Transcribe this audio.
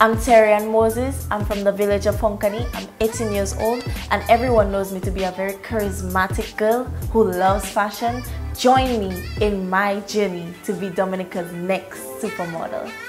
I'm Terri and Moses. I'm from the village of Honkani. I'm 18 years old and everyone knows me to be a very charismatic girl who loves fashion. Join me in my journey to be Dominica's next supermodel.